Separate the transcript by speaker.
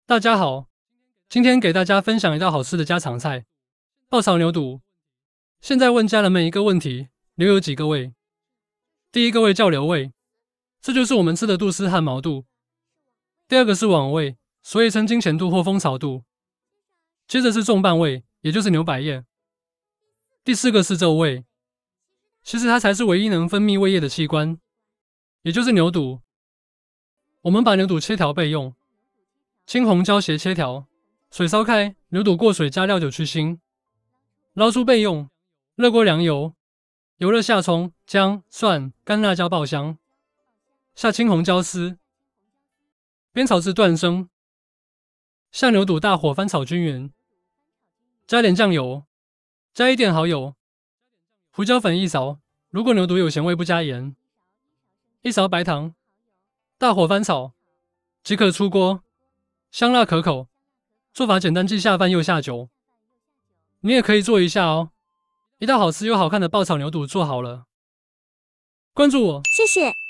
Speaker 1: 大家好，今天给大家分享一道好吃的家常菜——爆炒牛肚。现在问家人们一个问题：牛有几个胃？第一个胃叫瘤胃，这就是我们吃的肚丝和毛肚。第二个是网胃，所以称金钱肚或蜂巢肚。接着是重瓣胃，也就是牛百叶。第四个是皱胃，其实它才是唯一能分泌胃液的器官，也就是牛肚。我们把牛肚切条备用。青红椒斜切条，水烧开，牛肚过水加料酒去腥，捞出备用。热锅凉油，油热下葱、姜、蒜、干辣椒爆香，下青红椒丝，煸炒至断生。下牛肚大火翻炒均匀，加点酱油，加一点蚝油，胡椒粉一勺，如果牛肚有咸味不加盐，一勺白糖，大火翻炒即可出锅。香辣可口，做法简单既下饭又下酒，你也可以做一下哦。一道好吃又好看的爆炒牛肚做好了，关注我，
Speaker 2: 谢谢。